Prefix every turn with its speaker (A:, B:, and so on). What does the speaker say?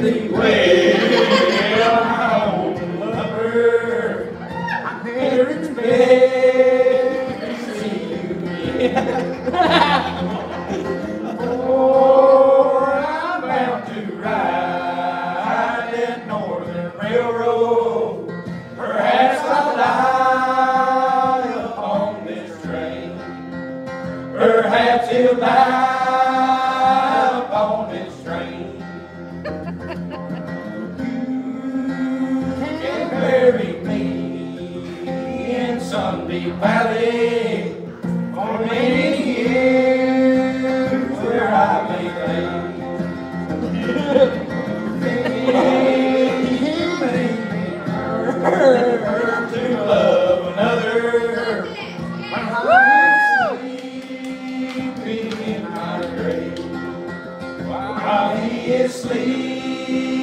A: thee well. I hope to love her. I never expect to see you again. Oh, I'm bound to ride that northern railroad. Perhaps I'll die upon this train. Perhaps he'll die upon this train. You can bury me in some deep valley for many years where I may lay. You may learn to love another when I'm sleeping in my grave. While he is sleeping